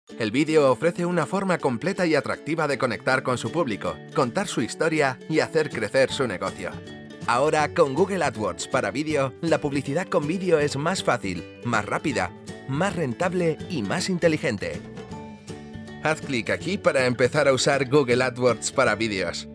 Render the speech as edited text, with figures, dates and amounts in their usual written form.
El vídeo ofrece una forma completa y atractiva de conectar con su público, contar su historia y hacer crecer su negocio. Ahora, con Google AdWords para vídeo, la publicidad con vídeo es más fácil, más rápida, más rentable y más inteligente. Haz clic aquí para empezar a usar Google AdWords para vídeos.